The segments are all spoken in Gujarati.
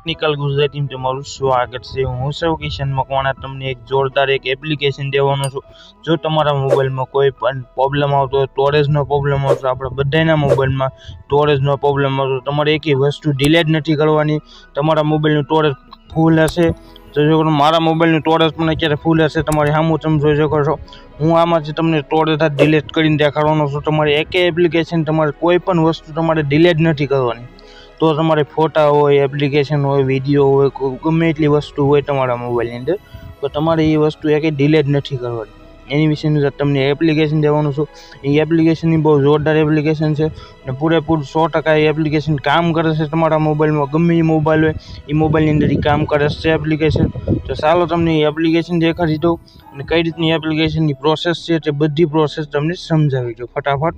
ટેકનિકલ ગુજરાતીમાં તમારું સ્વાગત છે। હું સૌ કિશન મકવાણા તમને એક જોરદાર એક એપ્લિકેશન દેવાનો છું। જો તમારા મોબાઈલમાં કોઈ પણ પ્રોબ્લેમ આવતો હોય, સ્ટોરેજનો પ્રોબ્લેમ આવતો, આપણે બધાના મોબાઈલમાં સ્ટોરેજનો પ્રોબ્લેમ આવતો, તમારે એકેય વસ્તુ ડિલીટ નથી કરવાની। તમારા મોબાઈલનું સ્ટોરેજ ફૂલ હશે, જો મારા મોબાઈલનું સ્ટોરેજ પણ અત્યારે ફૂલ હશે, તમારે સામું તમે જોઈ શકો છો। હું આમાંથી તમને સ્ટોરેજ ડિલીટ કરીને દેખાડવાનો છું। તમારે એકેય એપ્લિકેશન, તમારે કોઈ પણ વસ્તુ તમારે ડિલીટ નથી કરવાની। તો તમારે ફોટા હોય, એપ્લિકેશન હોય, વિડીયો હોય, ગમે એટલી વસ્તુ હોય તમારા મોબાઈલની અંદર, તો તમારે એ વસ્તુ એકેય ડિલીટ નથી કરવાની। એની વિશેનું તમને એપ્લિકેશન દેવાનું છું। એ એપ્લિકેશનની બહુ જોરદાર એપ્લિકેશન છે અને પૂરેપૂરું 100% એ એપ્લિકેશન કામ કરે છે તમારા મોબાઈલમાં। ગમે એ મોબાઈલ હોય એ મોબાઈલની અંદર એ કામ કરે છે એપ્લિકેશન। તો ચાલો તમને એ એપ્લિકેશન દેખાડી દઉં અને કઈ રીતની એપ્લિકેશનની પ્રોસેસ છે તે બધી પ્રોસેસ તમને સમજાવી દઉં ફટાફટ।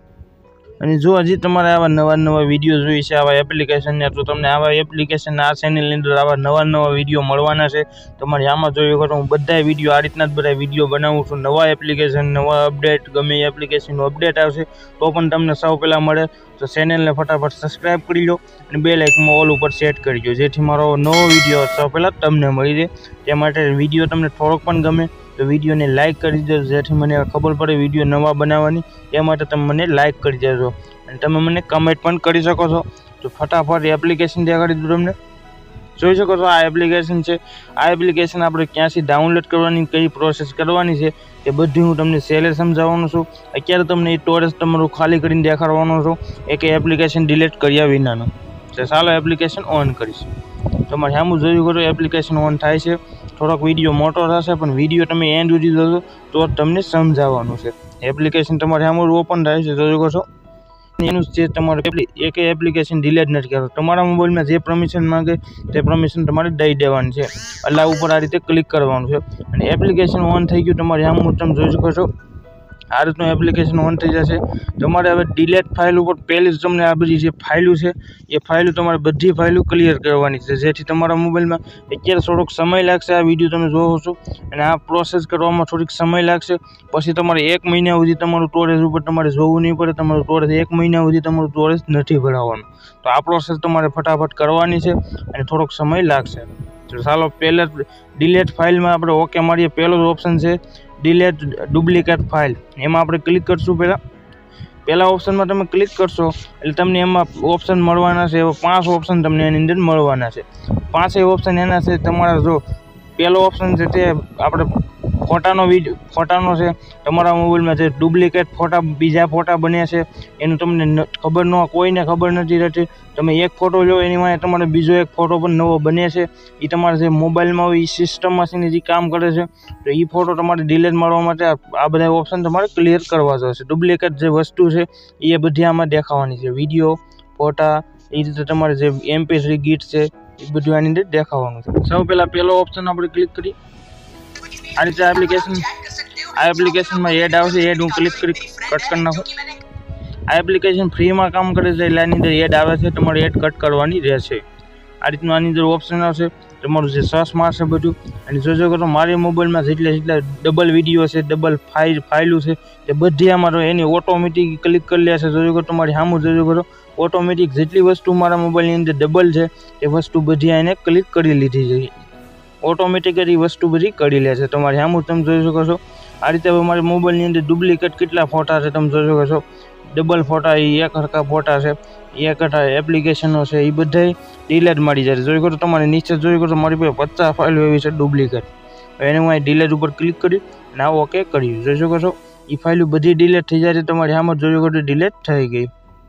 અને જો હજી તમારે આવા નવા વિડીયો જોઈએ છે આવા એપ્લિકેશનને, તો તમને આવા એપ્લિકેશન આ ચેનલની અંદર આવા નવા વિડીયો મળવાના છે। તમારે આમાં જોયું કરો, હું બધા વિડીયો આ રીતના જ બધા વિડીયો બનાવું છું। નવા એપ્લિકેશન, નવા અપડેટ, ગમે એ એપ્લિકેશનનું અપડેટ આવશે તો પણ તમને સૌ પહેલાં મળે। તો ચેનલને ફટાફટ સબસ્ક્રાઈબ કરી લો અને બેલ આઇકન ઓલ ઉપર સેટ કરી દો, જેથી મારો નવો વિડીયો સૌ પહેલાં તમને મળી રહે। તે માટે વિડીયો તમને થોડોક પણ ગમે તો વિડીયોને લાઇક કરી દો, જેથી મને ખબર પડે વિડીયો નવા બનાવવાની। એ માટે તમે મને લાઇક કરી દેજો અને તમે મને કમેન્ટ પણ કરી શકો છો। તો ફટાફટ એપ્લિકેશન દેખાડી દઉં તમને, જોઈ શકો છો આ એપ્લિકેશન છે। આ એપ્લિકેશન આપણે ક્યાંથી ડાઉનલોડ કરવાની, કઈ પ્રોસેસ કરવાની છે એ બધી હું તમને છેલ્લે સમજાવવાનો છું। અત્યારે તમને એ સ્ટોરેજ તમારું ખાલી કરીને દેખાડવાનો છું, એક એપ્લિકેશન ડિલીટ કર્યા વિનાનું। તો ચાલો એપ્લિકેશન ઓન કરીશ। તમારે સામું જોયું કરો એપ્લિકેશન ઓન થાય છે। થોડોક વિડીયો મોટો થશે પણ વિડીયો તમે એન્ડ સુધી જોશો તો તમને સમજાવવાનું છે। એપ્લિકેશન તમારે સામું ઓપન થાય છે, જોઈ શકો છો। એનું જે તમારે એક એપ્લિકેશન ડિલીટ નથી કરવાનું, તમારા મોબાઈલમાં જે પરમિશન માંગે તે પરમિશન તમારે દઈ દેવાની છે। અલ્લાહ ઉપર આ રીતે ક્લિક કરવાનું છે અને એપ્લિકેશન ઓન થઈ ગયું તમારે સામું તમે જોઈ શકો છો। આ રીતનું એપ્લિકેશન ઓન થઈ જશે। તમારે હવે ડિલીટ ફાઇલ ઉપર પહેલી જ તમને આ બધી જે ફાઇલો છે એ ફાઇલો તમારે બધી ફાઇલો ક્લિયર કરવાની છે, જેથી તમારા મોબાઈલમાં અત્યારે થોડોક સમય લાગશે। આ વિડીયો તમે જોવો છો અને આ પ્રોસેસ કરવામાં થોડીક સમય લાગશે। પછી તમારે 1 મહિના સુધી તમારું સ્ટોરેજ ઉપર તમારે જોવું નહીં પડે, તમારું સ્ટોરેજ 1 મહિના સુધી તમારું સ્ટોરેજ નથી ભરાવાનું। તો આ પ્રોસેસ તમારે ફટાફટ કરવાની છે અને થોડોક સમય લાગશે। તો ચાલો પહેલાં ડિલીટ ફાઇલમાં આપણે ઓકે મારીએ। પહેલો જ ઓપ્શન છે ડિલીટ ડુપ્લિકેટ ફાઇલ, એમાં આપણે ક્લિક કરશું। પહેલા ઓપ્શનમાં તમે ક્લિક કરશો એટલે તમને એમાં ઓપ્શન મળવાના છે, એવા 5 ઓપ્શન તમને એની અંદર મળવાના છે। 5 ઓપ્શન એના છે તમારા, જો પહેલો ઓપ્શન છે તે આપણે ફોટાનો છે। તમારા મોબાઈલમાં જે ડુપ્લિકેટ ફોટા, બીજા ફોટા બન્યા છે એનું તમને ખબર કોઈને ખબર નથી રહેતી। તમે એક ફોટો લો એની માટે તમારે બીજો એક ફોટો પણ નવો બને છે, એ તમારે જે મોબાઈલમાં હોય એ સિસ્ટમમાં છે ને જે કામ કરે છે। તો એ ફોટો તમારે ડિલીટ મારવા માટે આ બધા ઓપ્શન તમારે ક્લિયર કરવા જોઈશે। ડુપ્લિકેટ જે વસ્તુ છે એ બધી આમાં દેખાવાની છે, વિડીયો, ફોટા, એ રીતે તમારે જે MP3 ગીત છે એ બધું આની અંદર દેખાવાનું છે। સૌ પહેલાં પહેલો ઓપ્શન આપણે ક્લિક કરી આ રીતે એપ્લિકેશનમાં એડ આવશે, એડ હું ક્લિક કરી કટ કરી નાખું। આ એપ્લિકેશન ફ્રીમાં કામ કરે છે એટલે આની અંદર એડ આવે છે, તમારે એડ કટ કરવાની રહેશે। આ રીતનું આની અંદર ઓપ્શન આવશે, તમારું જે સર્ચ મારશે બધું। અને જોજો કરો મારી મોબાઈલમાં જેટલા ડબલ વિડીયો છે, ડબલ ફાઇલો છે તે બધી આમાં એની ઓટોમેટિક ક્લિક કરી લે છે। જોજો કરો તમારી સામું જોજો કરો, ઓટોમેટિક જેટલી વસ્તુ મારા મોબાઈલની અંદર ડબલ છે એ વસ્તુ બધી એને ક્લિક કરી લીધી છે, ઓટોમેટિકલી વસ્તુ બધી કરી લે છે। તમારે સામું તમે જોઈ શકો છો। આ રીતે હવે મારી મોબાઈલની અંદર ડુપ્લિકેટ કેટલા ફોટા છે તમે જોઈ શકો છો, ડબલ ફોટા, એ એક હરખા ફોટા છે, એક હરખા એપ્લિકેશનો છે, એ બધા ડિલીટ મારી જાય। જોઈ કરો તમારે નીચે જોઈ કરો મારી પાસે 50 ફાઇલો એવી છે ડુપ્લિકેટ, એને હું અહીં ડિલીટ ઉપર ક્લિક કરી અને આ ઓકે કર્યું, જોઈ શકો છો એ ફાઇલો બધી ડિલીટ થઈ જાય છે। તમારી સામે જોઈ શકો ડિલીટ થઈ ગઈ।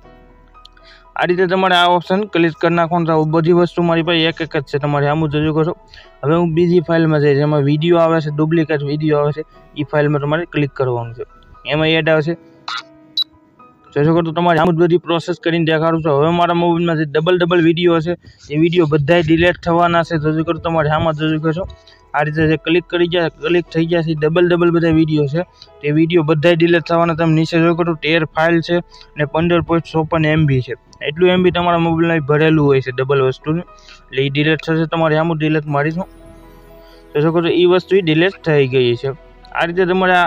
આ રીતે તમારે આ ઓપ્શન ક્લિક કરી નાખવાનું છે। બધી વસ્તુ મારી પાસે એક જ છે, તમારે સામું જોઈ શકો છો। હવે હું બીજી ફાઇલમાં જઈશ, એમાં વિડીયો આવે છે, ડુપ્લિકેટ વિડીયો આવે છે, એ ફાઇલમાં તમારે ક્લિક કરવાનું છે, એમાં એડ આવશે। જોઈ શકો તો તમારે આમ બધી પ્રોસેસ કરીને દેખાડું છું। હવે મારા મોબાઈલમાં જે ડબલ વિડીયો છે એ વિડીયો બધાય ડિલીટ થવાના છે। જોઈ શકો તમારે આમાં જોઈ શકો છો આ રીતે જે ક્લિક થઈ ગયા છે ડબલ બધા વિડીયો છે, તે વિડીયો બધાય ડિલીટ થવાના। તમે નીચે જોઈ શકો 13 ફાઇલ છે અને 15.54 MB છે, એટલું MB તમારા મોબાઈલમાં ભરેલું હોય છે ડબલ વસ્તુનું, એટલે એ ડિલીટ થશે। તમારે આમ ડિલીટ મારીશું, જોઈ શકો છો એ વસ્તુ ડિલીટ થઈ ગઈ છે। આ રીતે તમારે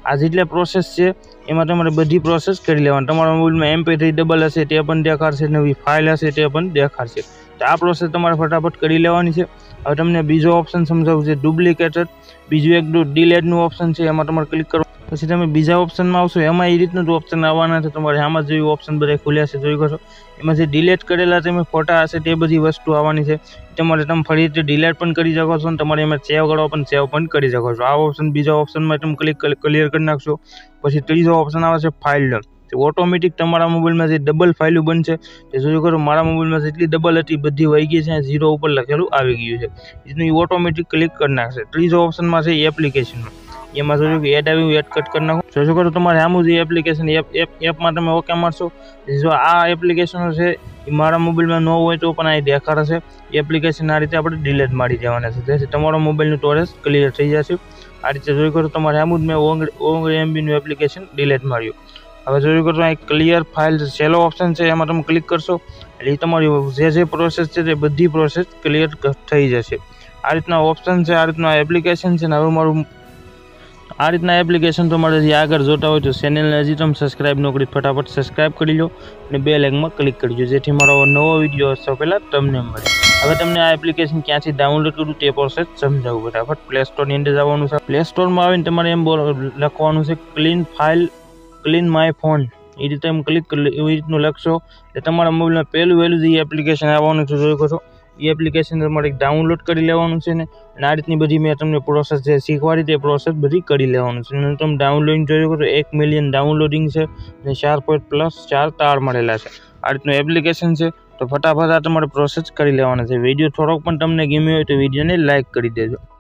આ જેટલા પ્રોસેસ છે એમાં તમારે બધી પ્રોસેસ કરી લેવાની. તમારા મોબાઈલમાં MP3 ડબલ હશે તે પણ દેખાડશે, નવી ફાઇલ હશે તે પણ દેખાડશે. તો આ પ્રોસેસ તમારે ફટાફટ કરી લેવાની છે. હવે તમને બીજો ઓપ્શન સમજાવું છે, ડુપ્લિકેટેડ. બીજું એક ડિલેટનું ઓપ્શન છે, એમાં તમારે ક્લિક કરો. પછી તમે બીજા ઓપ્શનમાં આવશો, એમાં એ રીતનું જ ઓપ્શન આવવાના છે. તમારે આમાં જેવી ઓપ્શન બધા ખુલ્યા છે જોઈ શકો. એમાં જે ડિલેટ કરેલા તમે ફોટા હશે તે બધી વસ્તુ આવવાની છે. તમે ફરીથી ડિલેટ પણ કરી શકો છો અને તમારે એમાં સેવ કરવા પણ સેવ પણ કરી શકો છો. આ ઓપ્શન બીજા ઓપ્શનમાં તમે ક્લિયર કરી નાખશો. પછી ત્રીજો ઓપ્શન આવે છે ફાઇલ ડમ્પ. ઓટોમેટિક તમારા મોબાઈલમાં જે ડબલ ફાઇલો બનશે તે જોઈ કરો. મારા મોબાઈલમાં જેટલી ડબલ હતી બધી વહી ગઈ છે, 0 ઉપર લખેલું આવી ગયું છે. એ ઓટોમેટિક ક્લિક કરી નાખશે. ત્રીજો ઓપ્શનમાં છે એપ્લિકેશનમાં. એમાં જોજો કે એડ આવ્યું, એડ કટ કરી નાખો. જોજો કરો તમારે આમ જ એપ્લિકેશન એપમાં તમે ઓકે મારશો. જો આ એપ્લિકેશનો છે એ મારા મોબાઈલમાં ન હોય તો પણ અહીં દેખાડશે. એપ્લિકેશન આ રીતે આપણે ડિલીટ મારી દેવાના છે, જેથી તમારો મોબાઈલનું સ્ટોરેજ ક્લિયર થઈ જશે. આ રીતે જોઈ કરો તમારે આમ જ મેં 19 MBનું એપ્લિકેશન ડિલીટ માર્યું. હવે જોઈ કરો અહીં ક્લિયર ફાઇલ છેલ્લો ઓપ્શન છે, એમાં તમે ક્લિક કરશો એટલે એ તમારી જે પ્રોસેસ છે તે બધી પ્રોસેસ ક્લિયર થઈ જશે. આ રીતના ઓપ્શન છે, આ રીતના એપ્લિકેશન છે. ને હવે મારું આ રીતના એપ્લિકેશન તમારે જે આગળ જોતા હોય તો ચેનલને હજી તમે સબસ્ક્રાઇબ ન કરી ફટાફટ સબસ્ક્રાઇબ કરી લો અને બેલ આઇકનમાં ક્લિક કરજો, જેથી મારો નવો વિડીયો આવશે પહેલાં તમને મળે. હવે તમને આ એપ્લિકેશન ક્યાંથી ડાઉનલોડ કરવું તે પ્રોસેસ સમજાવું. ફટાફટ પ્લે સ્ટોરની અંદર જવાનું છે. પ્લે સ્ટોરમાં આવીને તમારે એમ લખવાનું છે ક્લીન માય ફોન. એ રીતે એમ ક્લિક કરી એવી રીતનું લખશો એટલે તમારા મોબાઈલમાં પહેલું જે એપ્લિકેશન આવવાનું છે જોઈ શકો છો. એ એપ્લિકેશન તમારે ડાઉનલોડ કરી લેવાનું છે ને આ રીતની બધી મેં તમને પ્રોસેસ જે શીખવાડી તે પ્રોસેસ બધી કરી લેવાનું છે. અને તમે ડાઉનલોડિંગ જોઈ શકો તો 1 મિલિયન ડાઉનલોડિંગ છે અને 4.4 તાર મળેલા છે. આ રીતનું એપ્લિકેશન છે. તો ફટાફટ આ તમારે પ્રોસેસ કરી લેવાના છે. વિડીયો થોડોક પણ તમને ગમ્યો હોય તો વિડીયોને લાઇક કરી દેજો.